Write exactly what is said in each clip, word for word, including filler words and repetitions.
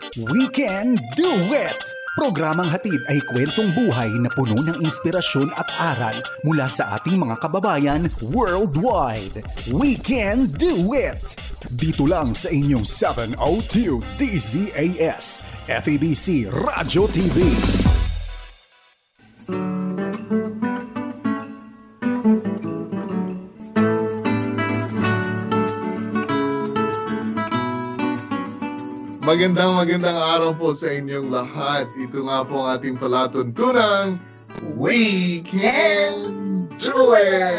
We Can Do It! Programang hatid ay kwentong buhay na puno ng inspirasyon at aral mula sa ating mga kababayan worldwide. We Can Do It! Dito lang sa inyong seven oh two D Z A S, F E B C Radio T V. Magandang magandang araw po sa inyong lahat. Ito nga po ang ating palatuntunang We Can Do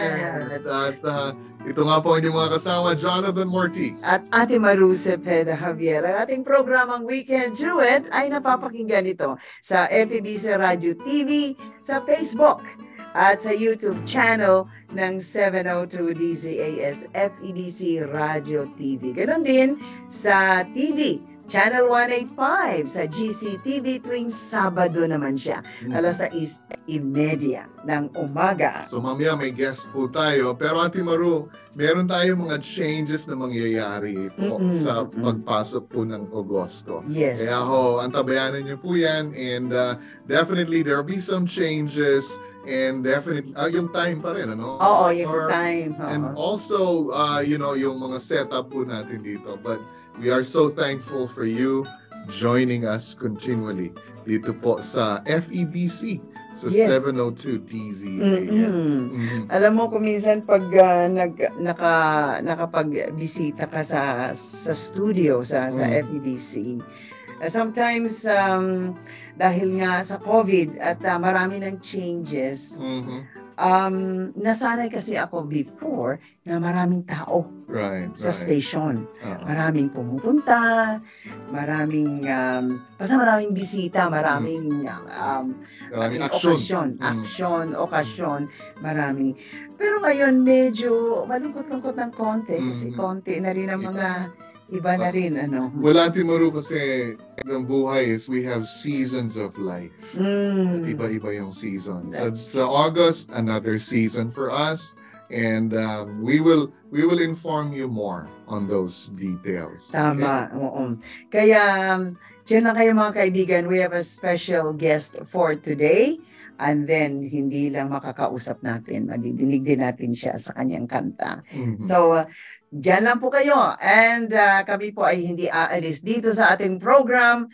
It! At uh, ito nga po ang inyong mga kasama, Jonathan Mortiz. At Ate Maru Cepeda Javier. Ang ating programang We Can Do It ay napapakinggan ito sa F E B C Radio T V, sa Facebook, at sa YouTube channel ng seven oh two D Z A S F E B C Radio T V. Ganon din sa T V. Channel one eighty-five sa G C T V tuwing Sabado naman siya. Mm-hmm. alas sais trenta ng umaga. So mamaya may guest po tayo. Pero Ate Maru, meron tayong mga changes na mangyayari po mm-hmm. sa pagpasok po ng Agosto. Yes. Kaya ho, antabayanan niyo po yan. And uh, definitely there will be some changes. And definitely, uh, yung time pa rin, ano? Oo, yung Or, time. Oo. And also, uh, you know, yung mga setup po natin dito. But we are so thankful for you joining us continually dito po sa F E B C, sa yes. seven oh two D Z A S. Mm-hmm. Mm-hmm. Alam mo, kung minsan pag uh, nag, naka, nakapag-bisita ka sa, sa studio, sa, sa mm. F E B C, uh, sometimes, um, dahil nga sa COVID at uh, marami ng changes, mm-hmm. Um, nasanay kasi ako before na maraming tao right, sa right. station. Uh-huh. Maraming pumupunta, maraming, um, basta maraming bisita, maraming, um, maraming okasyon, action, mm. okasyon, marami. Pero ngayon medyo malungkot-lungkot ng konti kasi mm-hmm. konti na rin ang mga iba na rin, ano. Wala Timaru kasi ang buhay is we have seasons of life. Mm. At iba-iba yung seasons. At sa August, another season for us. And um, we will we will inform you more on those details. Tama, okay? Oo. Kaya, dyan lang kayo mga kaibigan, we have a special guest for today. And then, hindi lang makakausap natin, madidinig din natin siya sa kanyang kanta. Mm-hmm. So, uh, diyan lang po kayo. And uh, kami po ay hindi aalis dito sa ating program.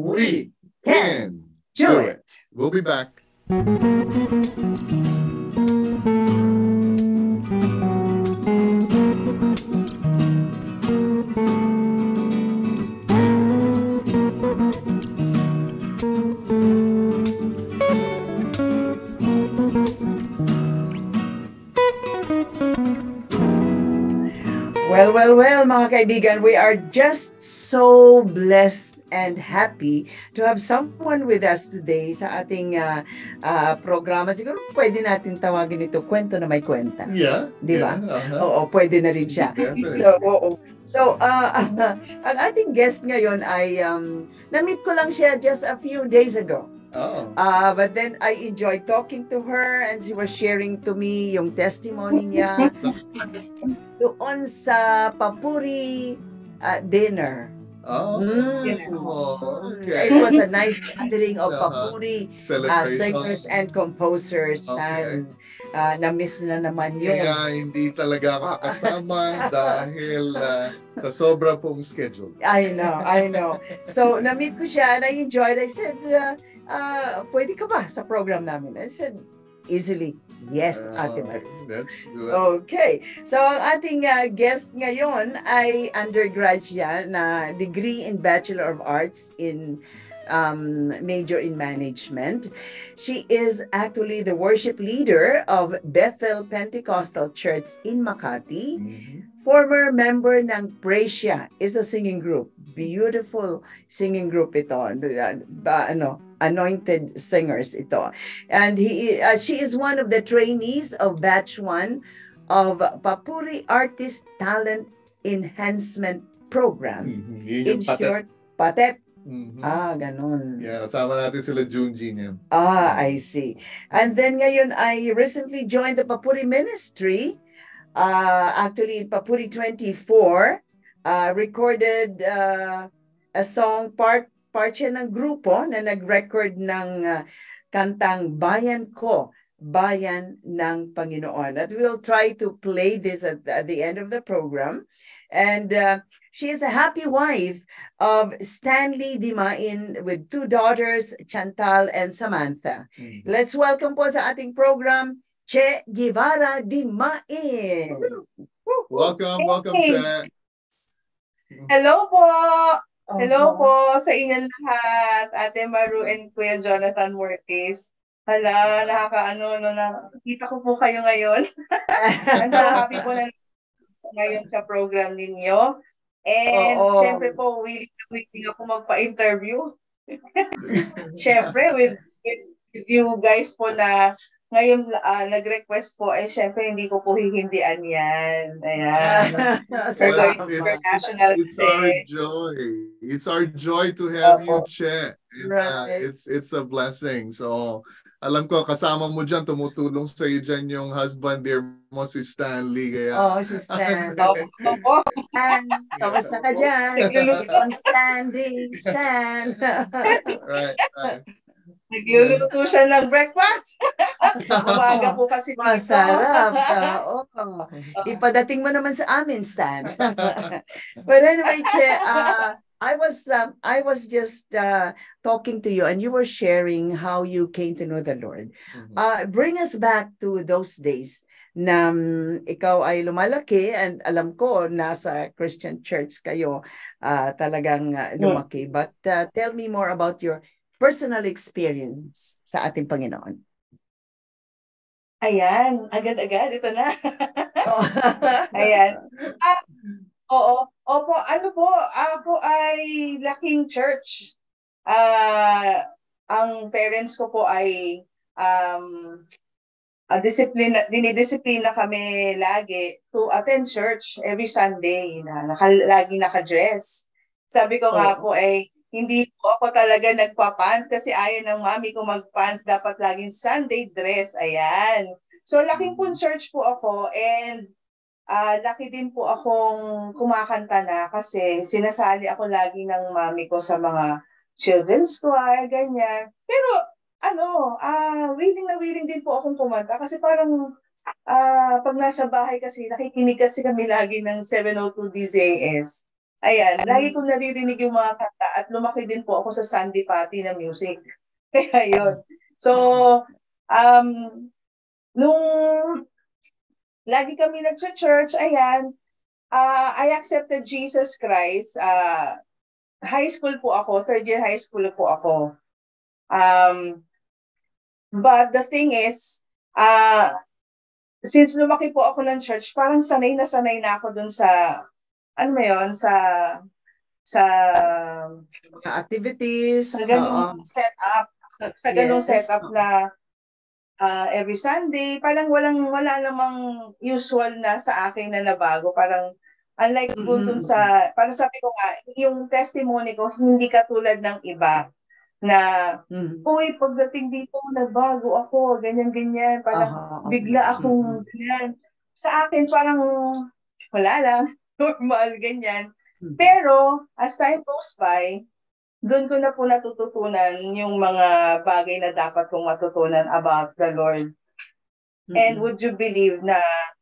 We Can Do It! We'll be back. Well, well, well, mga kaibigan, we are just so blessed and happy to have someone with us today sa ating uh, uh, programa. Siguro pwede natin tawagin ito kwento na may kwenta. Yeah. Di ba? Yeah, uh-huh. Oo, pwede na rin siya. Yeah, so, oo. So, uh, uh, ang ating guest ngayon ay, um, na-meet ko lang siya just a few days ago. Oh. Uh, but then I enjoyed talking to her and she was sharing to me yung testimony niya doon sa Papuri uh, dinner. Oh, mm. okay. It was a nice gathering of uh-huh. Papuri uh, singers and composers. Okay. And uh, na-miss na naman yun. Kaya hindi talaga ako kasama dahil uh, sa sobra pong schedule. I know, I know. So, na-meet ko siya and I enjoyed. I said, uh, uh, pwede ka ba sa program namin? I said, easily, yes, uh, Ate Maru. That's good. Okay. So, ang ating uh, guest ngayon ay undergrad siya na degree in Bachelor of Arts in um, major in management. She is actually the worship leader of Bethel Pentecostal Church in Makati. Mm-hmm. Former member ng Praisia is a singing group. Beautiful singing group ito. Ba, ano, anointed singers ito. And he, uh, she is one of the trainees of Batch one of Papuri Artist Talent Enhancement Program. Mm-hmm. In patep. short, PATEP. Mm-hmm. Ah, ganun. Yeah, kasama natin sila Junji niyan. Ah, I see. And then ngayon, I recently joined the Papuri Ministry. Uh, actually, in Papuri twenty-four, uh, recorded uh, a song, part part siya ng grupo na nag-record ng uh, kantang Bayan Ko, Bayan ng Panginoon. At we'll try to play this at, at the end of the program. And uh, she is a happy wife of Stanley Dimain with two daughters, Chantal and Samantha. Mm-hmm. Let's welcome po sa ating program, Che Guevara Dimain. Welcome, welcome, hey. Che. Hello po! Hello uh-huh. po sa inyong lahat, Ate Maru and Kuya Jonathan Mortis. Hala, nakakaano, no, nakita ko po kayo ngayon. I'm so happy po na ngayon sa program ninyo. And oh, oh. syempre po, willing na willing ako magpa-interview. Syempre, with, with, with you guys po na ngayon uh, nag-request po, eh syempre hindi ko po hihindian yan. Ayan. We're going to international It's our joy. It's our joy to have uh-oh. you, Che. And, right. uh, it's, it's a blessing. So, alam ko, kasama mo dyan, tumutulong sa iyo dyan yung husband dear mo, si Stanley. Kaya... Oh, si Stan. Oh, Stan. Kamusta ka dyan? Yung Stanley. Stan. Right, right. Nagluluto siya ng breakfast. Umaga po kasi dito. Masarap. Oo. Ipadating mo naman sa amin, Stan. But anyway, Che, uh, I was um, I was just uh, talking to you and you were sharing how you came to know the Lord. Mm-hmm. Uh, bring us back to those days na um, ikaw ay lumalaki and alam ko nasa Christian church kayo uh, talagang uh, lumaki. But uh, tell me more about your personal experience sa ating Panginoon. Ayan, agad-agad, ito na. Oh. Ayan. Ah, oo, opo, ano po, ako ay laking church. Ah, ang parents ko po ay um, uh, disiplina, dinidisiplina kami lagi to attend church every Sunday, na naka, lagi naka-dress. Sabi ko oh. nga po ay, hindi po ako talaga nagpa-pants kasi ayaw ng mami ko mag-pants. Dapat laging Sunday dress. Ayan. So, laking po church po ako and uh, laki din po akong kumakanta na kasi sinasali ako lagi ng mami ko sa mga children's choir, ganyan. Pero, ano, uh, willing na willing din po akong kumanta kasi parang uh, pag nasa bahay kasi, nakikinig kasi kami lagi ng seven oh two D Z S. Ayan, lagi kong naririnig yung mga kanta at lumaki din po ako sa Sunday party na music. Kaya yun. So, um, nung lagi kami nag-church, ayan, uh, I accepted Jesus Christ. Uh, high school po ako, third year high school po ako. Um, but the thing is, uh, since lumaki po ako ng church, parang sanay na sanay na ako dun sa ano mo yun, sa sa mga activities, sa ganung setup, sa, sa ganung yes. setup na uh, every Sunday, parang walang, wala namang usual na sa akin na nabago. Parang, unlike mm-hmm. dun sa, parang sabi ko nga, yung testimony ko, hindi katulad ng iba na, mm-hmm. uy, pagdating dito, nabago ako, ganyan-ganyan, parang uh-huh. bigla akong mm-hmm. ganyan. Sa akin, parang, wala lang. Normal, ganyan. Pero, as time goes by, doon ko na po natututunan yung mga bagay na dapat kong matutunan about the Lord. Mm-hmm. And would you believe na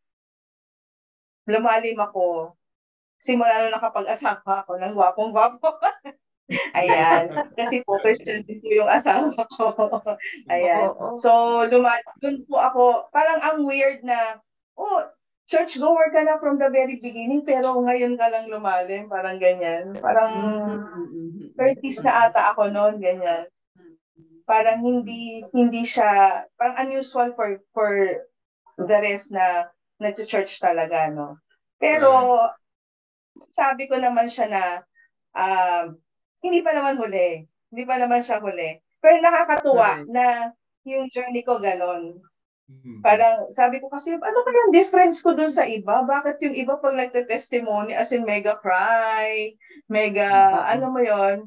lumalim ako, simula nung nakapag-asawa ako ng gwapong-gwapo. Ayan. Kasi po, Christian din po yung asawa ko. Ayan. So, lumalim, doon po ako, parang ang weird na, oh, church goer ka na from the very beginning, pero ngayon ka lang lumalim, parang ganyan. Parang thirties na ata ako noon, ganyan. Parang hindi hindi siya, parang unusual for for the rest na nag-church talaga, no? Pero sabi ko naman siya na uh, hindi pa naman huli. Hindi pa naman siya huli. Pero nakakatuwa na yung journey ko ganon. Parang sabi ko kasi, ano kaya yung difference ko dun sa iba? Bakit yung iba pag nagte-testimony as in mega cry, mega, mm-hmm. ano mo yon,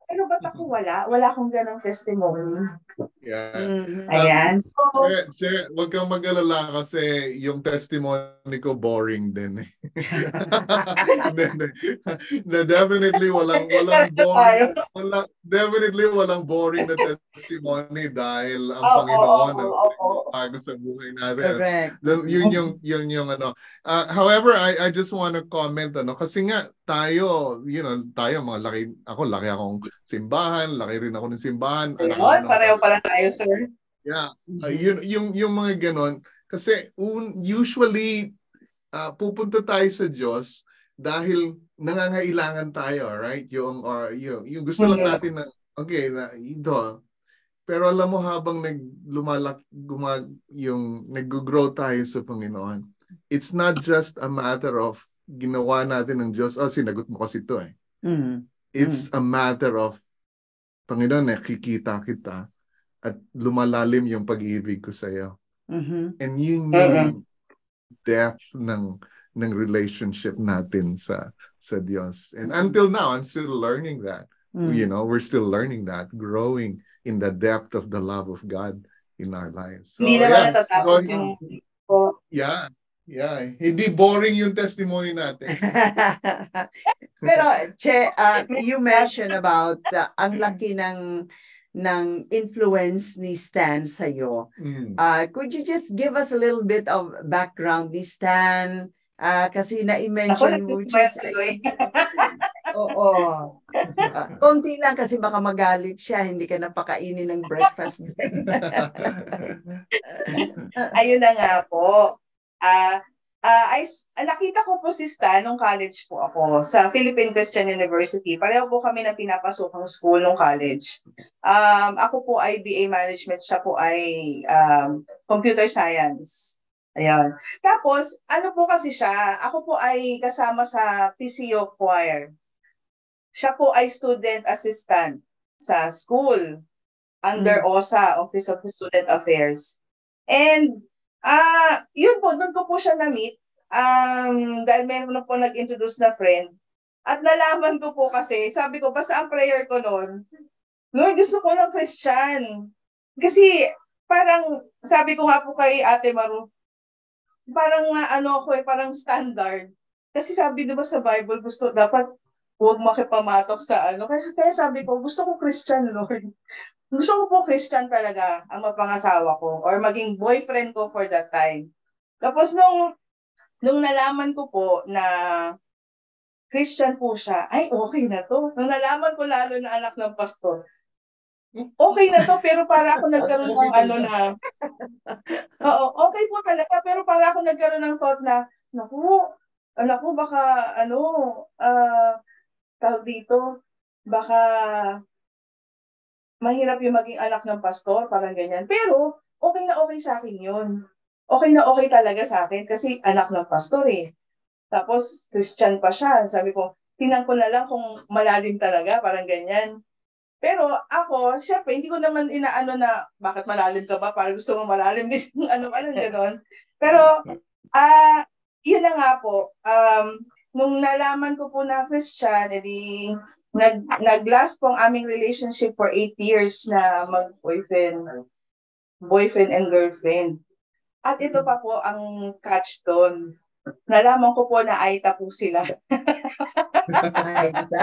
Pero ba't ako wala? Wala akong ganong testimony. Yeah. Mhm. Ayan. So, Che, che, wag kang mag-alala kasi yung testimony ko boring din eh. Na, na, na definitely walang walang Pareho tayo. boring wala definitely walang boring na testimony dahil ang Oo, Panginoon oo, ang oo. bago sa buhay natin. Correct. Then, yun yung yun yung ano. Uh, however, I I just want to comment ano kasi nga tayo, you know, tayo mga laki ako laki akong simbahan, laki rin ako ng simbahan, anak ako Ayun, ng pareho pala tayo, sir. Yeah, uh, yun yung yung mga ganon kasi un, usually uh, pupunta tayo sa Diyos dahil nangangailangan tayo, right? Yung or yung, yung gusto lang natin na okay na ito. Pero alam mo habang naglumalak gumag yung nag-grow tayo sa Panginoon, it's not just a matter of ginawa natin ng Diyos, oh sinagot mo kasi ito eh. Mhm. It's a matter of Panginoon, nakikita kita at lumalalim yung pag-ibig ko sa iyo. Mhm. And yun yung depth ng ng relationship natin sa sa Diyos. And until now, I'm still learning that. Mm. You know, we're still learning that, growing in the depth of the love of God in our lives. So, Hindi naman yeah. natatapos So, yung po. yeah. Yeah. Hindi boring yung testimony natin. Pero Che, uh, you mentioned about uh, ang laki ng ng influence ni Stan sa iyo. Mm. Uh, could you just give us a little bit of background ni Stan? Uh, kasi Ako, na-mention mo, which is, nagsisimaya tuloy. oo. Uh, konti lang kasi baka magalit siya, hindi ka napakainin ng breakfast. Ayun na nga po. Ah, ah, ay, nakita ko po si Stan nung college po ako sa Philippine Christian University. Pareho po kami na pinapasokang school nung college. Um, ako po ay B A Management, siya po ay um, Computer Science. Ayan. Tapos, ano po kasi siya, ako po ay kasama sa P C O Choir. Siya po ay student assistant sa school under Mm. O S A, Office of Student Affairs. And, ah, yun po, doon ko po siya na-meet. Um, dahil meron na po nag-introduce na friend. At nalaman ko po kasi, sabi ko, basta ang prayer ko noon, Lord, gusto ko ng Christian. Kasi, parang, sabi ko nga po kay Ate Maru, parang nga ano ako eh, parang standard. Kasi sabi diba sa Bible, gusto, dapat huwag makipamatok sa ano. Kaya, kaya sabi ko, gusto ko Christian, Lord. Gusto ko po Christian talaga ang mapangasawa ko or maging boyfriend ko for that time. Tapos nung, nung nalaman ko po na Christian po siya, ay okay na to. Nung nalaman ko lalo na anak ng pastor, okay na to, pero para ako nagkaroon ng ano na, oo, okay po talaga, pero para ako nagkaroon ng thought na, naku, naku, baka, ano, ah, uh, tawag dito, baka, mahirap yung maging anak ng pastor, parang ganyan. Pero, okay na okay sa akin yun. Okay na okay talaga sa akin, kasi anak ng pastor eh. Tapos, Christian pa siya. Sabi ko, tingnan ko na lang kung malalim talaga, parang ganyan. Pero ako, syempre, hindi ko naman inaano na, bakit malalim ka ba? Parang gusto mo malalim din, ano, ano, gano'n. Pero, ah, uh, yun na nga po, um, nung nalaman ko po na Christian, edi, nag, nag-last po ang aming relationship for eight years na mag-boyfriend, boyfriend and girlfriend. At ito pa po ang catch doon. Nalaman ko po na Aita po sila. Aita.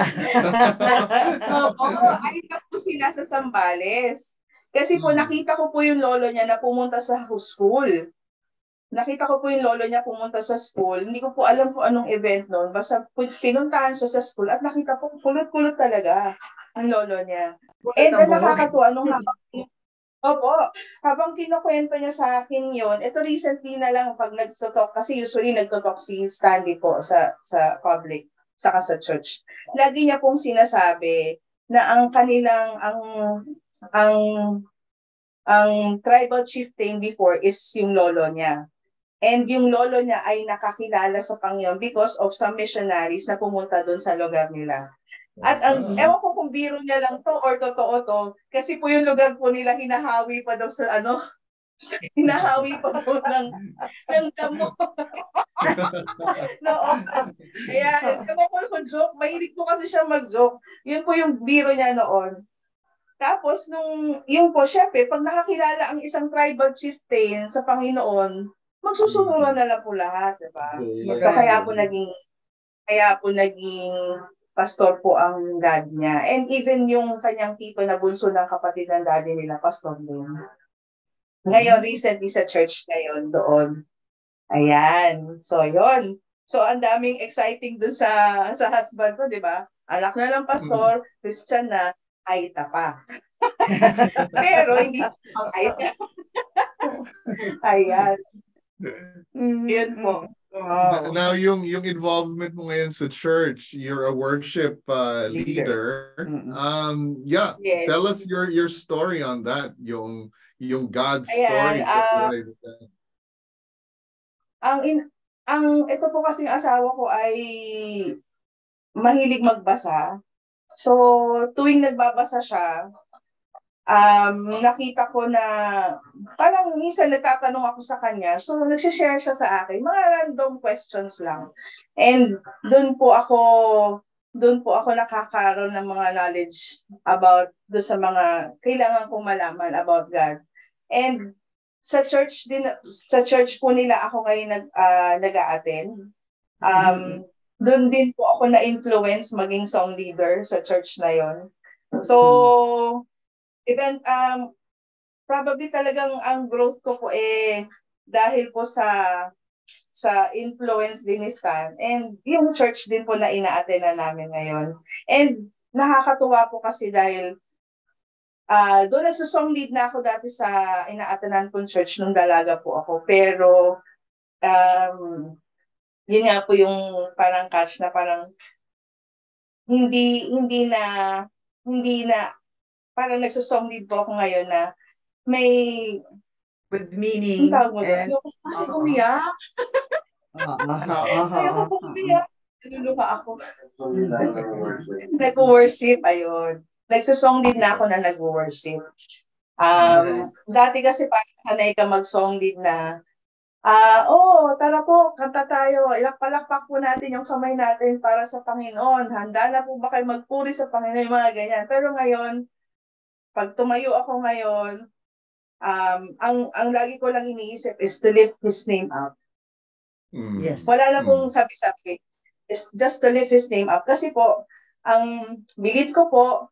Oo, Aita po sila sa Zambales. Kasi po nakita ko po yung lolo niya na pumunta sa school. Nakita ko po yung lolo niya pumunta sa school. Hindi ko po alam kung anong event noon. Basta pinuntahan siya sa school at nakita ko kulot-kulot talaga ang lolo niya. And ang nakakatuwa nung habang Opo, habang kinukwento niya sa akin yon, ito recently na lang pag nagtotalk, kasi usually nagtotalk si Stanley po sa sa public, saka sa church. Lagi niya pong sinasabi na ang kanilang, ang, ang, ang tribal chieftain before is yung lolo niya. And yung lolo niya ay nakakilala sa Panginoon because of some missionaries na pumunta doon sa lugar nila. At ang, ewan ko kung biro niya lang to or totoo to, kasi po yung lugar po nila hinahawi pa daw sa ano, Hinahawi pa ako ng, ng damo. Noon. Ayan, ewan ko kung joke. Mahilig po kasi siya mag-joke. Yun po yung biro niya noon. Tapos, nung, yun po, syempre, pag nakakilala ang isang tribal chieftain sa Panginoon, magsusunuran na lang po lahat, diba? So, kaya po naging, kaya po naging pastor po ang dad niya. And even yung kanyang tito na bunso ng kapatid ng daddy nila, pastor din. Ngayon, recently sa church ngayon doon. Ayan. So, yun. So, ang daming exciting doon sa sa husband ko, di ba? Anak na lang pastor, Christian na, Aita pa. Pero, hindi siya pang Aita. Ayan. Yun po. Wow. Now, yung yung involvement mo ngayon sa church, you're a worship uh, leader. leader. Mm-hmm. Um, yeah, yes. Tell us your your story on that. Yung yung God's story. Ayan, uh, ang in ang ito po kasing asawa ko ay mahilig magbasa. So, tuwing nagbabasa siya, um, nakita ko na parang minsan nagtatanong ako sa kanya. So, nagsishare siya sa akin. Mga random questions lang. And doon po ako doon po ako nakakaroon ng mga knowledge about do sa mga kailangan kong malaman about God. And sa church din sa church po nila ako ngayon nag uh, nag-a-attend. Um mm-hmm. Doon din po ako na-influence maging song leader sa church na yon. So even um probably talagang ang growth ko po eh dahil po sa sa influence din ni Stan and yung church din po na ina-attend na namin ngayon. And nakakatuwa po kasi dahil Uh, doon nagsusong lead na ako dati sa ina-attenan kong church nung dalaga po ako. Pero, um, yun nga po yung parang catch na parang hindi, hindi na, hindi na, parang nagsusong lead po ako ngayon na may with meaning. Ang tawag mo doon. Ayoko kasi umiyak. Ayoko po umiyak. Naluluha ako. Nag-worship, ayun. Nagsasong lead na ako na nag-worship. Um, dati kasi parang sanay ka mag-song lead na, ah, uh, oh, tara po, kanta tayo, ilakpalakpak po natin yung kamay natin para sa Panginoon. Handa na po ba kayo magpuri sa Panginoon, yung mga ganyan. Pero ngayon, pag tumayo ako ngayon, um, ang, ang lagi ko lang iniisip is to lift His name up. Mm. Yes. Wala na pong sabi-sabi. It's just to lift His name up. Kasi po, ang belief ko po,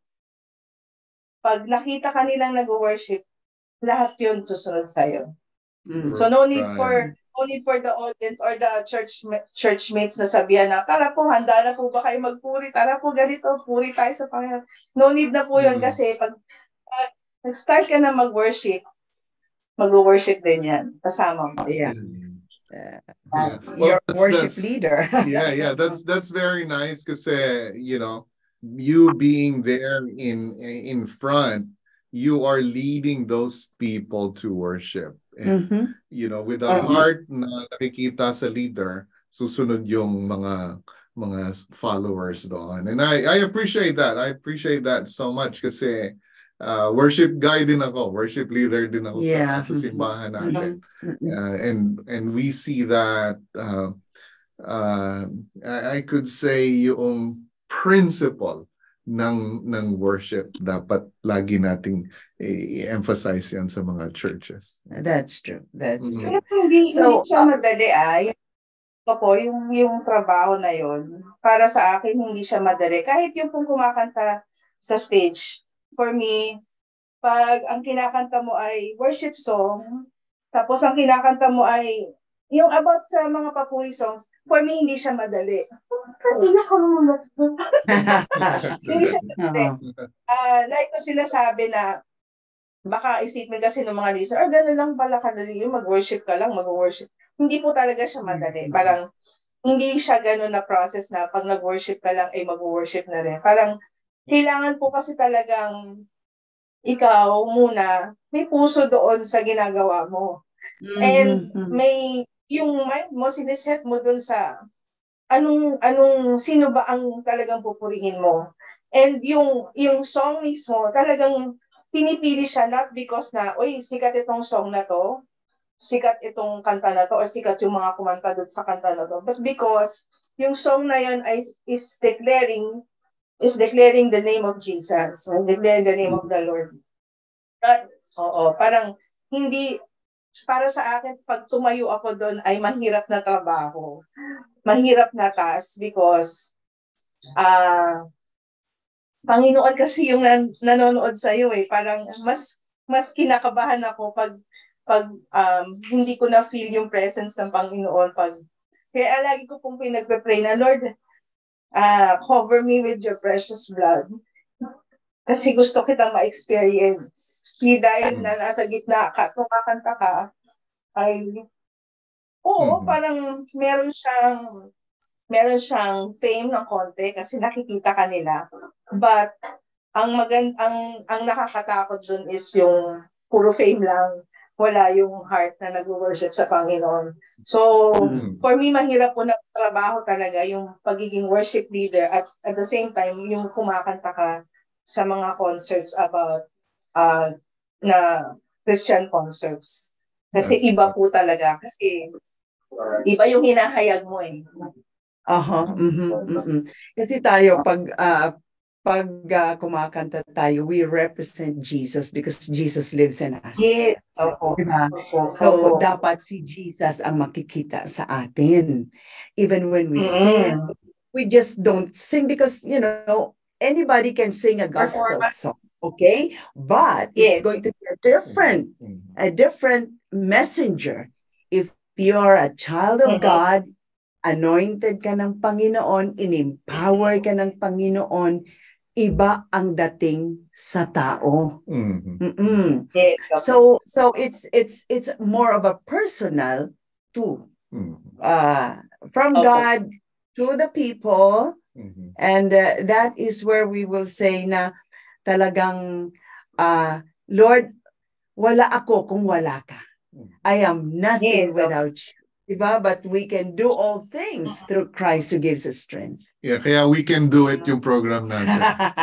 pag nakita ka nilang nag-worship, lahat yun susunod sa'yo. Mm. So no need for no need for the audience or the church church mates na sabihan na, tara po, handa na po ba kayo magpuri? Tara po, ganito, puri tayo sa Panginoon. No need na po yun mm. kasi pag uh, nag-start ka na mag-worship, mag-worship din yan. Kasama mo. Yeah. Mm. Uh, yeah. Well, your that's, worship that's, leader. yeah, yeah, that's that's very nice kasi, you know, you being there in in front, you are leading those people to worship. And, mm-hmm. you know, with a heart na nakikita sa leader, susunod yung mga mga followers doon. And I I appreciate that. I appreciate that so much kasi uh, worship guy din ako, worship leader din ako yeah. sa, sa simbahan natin. Mm-hmm. Uh, and and we see that uh, uh, I, I could say yung principle ng ng worship dapat lagi nating i-emphasize yan sa mga churches. That's true. That's mm-hmm. true. Pero hindi, So, hindi siya madali ay. Ito po, yung, yung trabaho na yon para sa akin, hindi siya madali. Kahit yung pong kumakanta sa stage, for me, pag ang kinakanta mo ay worship song, tapos ang kinakanta mo ay yung about sa mga papuri songs, for me, hindi siya madali. Hindi siya madali. Uh, like ko sila sabi na, baka isipin kasi ng mga listener, oh, gano'n lang pala kadali yung mag-worship ka lang, mag-worship. Hindi po talaga siya madali. Parang, hindi siya gano'n na process na pag nag-worship ka lang, ay mag-worship na rin. Parang, kailangan po kasi talagang ikaw muna, may puso doon sa ginagawa mo. Mm-hmm. And may, yung mind mo, siniset mo doon sa anong, anong, sino ba ang talagang pupurihin mo. And yung, yung song mismo, talagang pinipili siya not because na, uy, sikat itong song na to, sikat itong kanta na to, or sikat yung mga kumanta doon sa kanta na to, but because yung song na yun ay, is declaring is declaring the name of Jesus, is declaring the name of the Lord. But, oo, parang hindi, para sa akin, pag tumayo ako doon ay mahirap na trabaho. Mahirap na task because ah uh, Panginoon kasi yung nan- nanonood sa iyo eh. Parang mas mas kinakabahan ako pag pag um, hindi ko na feel yung presence ng Panginoon pag kaya lagi ko pong pinagpe-pray na Lord, uh, cover me with your precious blood. Kasi gusto kitang ma-experience. Hindi dahil na nasa gitna ka, tumakanta ka, ay oo, mm-hmm. parang meron siyang meron siyang fame ng konti kasi nakikita ka nila. But ang magand ang ang nakakatakot dun is yung puro fame lang, wala yung heart na nag-worship sa Panginoon. So mm-hmm. for me mahirap po na trabaho talaga yung pagiging worship leader at at the same time yung kumakanta ka sa mga concerts about uh, na Christian concerts. Kasi That's iba po talaga kasi iba yung hinahayag mo eh. Aha, mm-hmm, mm-hmm. Kasi tayo pag uh, pag uh, kumakanta tayo, we represent Jesus because Jesus lives in us. Yes. Opo. Diba? Opo. So Opo. dapat si Jesus ang makikita sa atin. Even when we mm-hmm. sing, we just don't sing because you know anybody can sing a gospel song, okay? But yes. It's going to be a different, a different messenger if you're a child of mm-hmm. God. Anointed ka ng Panginoon, in-empower ka ng Panginoon, iba ang dating sa tao. Mm-hmm. Yes, okay. So so it's it's it's more of a personal to mm-hmm. uh from okay. God to the people, mm-hmm. and uh, that is where we will say na talagang uh Lord, wala ako kung wala ka. I am nothing yes, without okay. you. Diba? But we can do all things through Christ who gives us strength. Yeah, kaya we can do it yung program natin.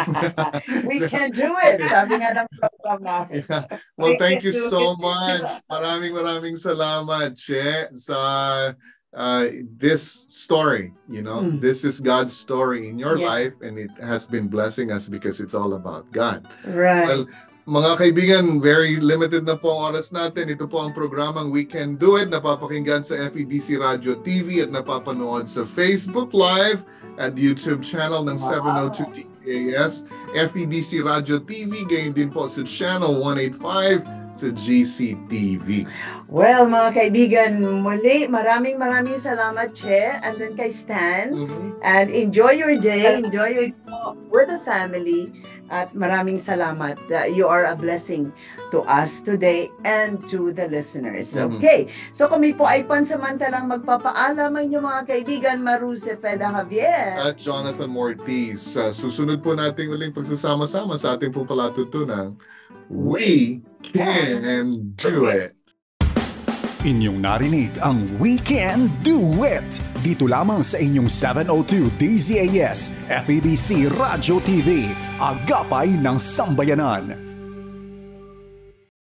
We can do it. Sabi nga ng program natin. Yeah. Well, thank you so much. Maraming maraming salamat, Che, sa uh, this story. You know, mm. this is God's story in your yeah. life, and it has been blessing us because it's all about God. Right. Well, mga kaibigan, very limited na po ang oras natin. Ito po ang programang We Can Do It, napapakinggan sa F E B C Radio T V at napapanood sa Facebook Live at YouTube channel ng seven oh two D K S, F E B C Radio T V, gayon din po sa channel one eighty-five sa G C T V. Well, mga kaibigan, muli, maraming maraming salamat, Che, and then kay Stan. Mm-hmm. And enjoy your day, enjoy your with the family. At maraming salamat. Uh, you are a blessing to us today and to the listeners. Okay. Mm-hmm. So kami po ay pansamantalang magpapaalam ang inyong mga kaibigan, Maru Cepeda Javier. At Jonathan Mortiz. Uh, susunod po nating uling pagsasama-sama sa ating pong palatutunang We Can Do It. Inyong narinig ang We Can Do It dito lamang sa inyong seven oh two D Z A S F E B C Radio T V, agapay ng sambayanan.